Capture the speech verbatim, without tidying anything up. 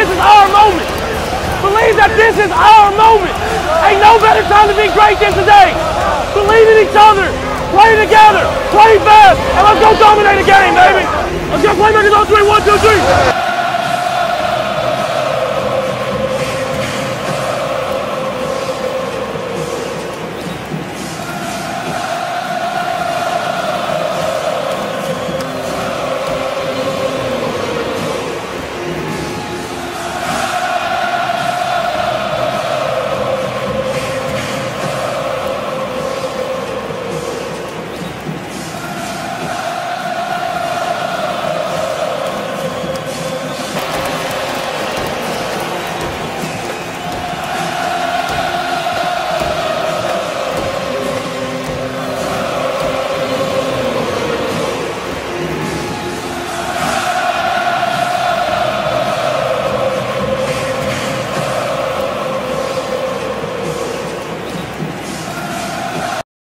this is our moment. Believe that this is our moment. Ain't no better time to be great than today. Believe in each other. Play together. Play fast. And let's go dominate a game, baby. Let's go play makers on three. One, two, three.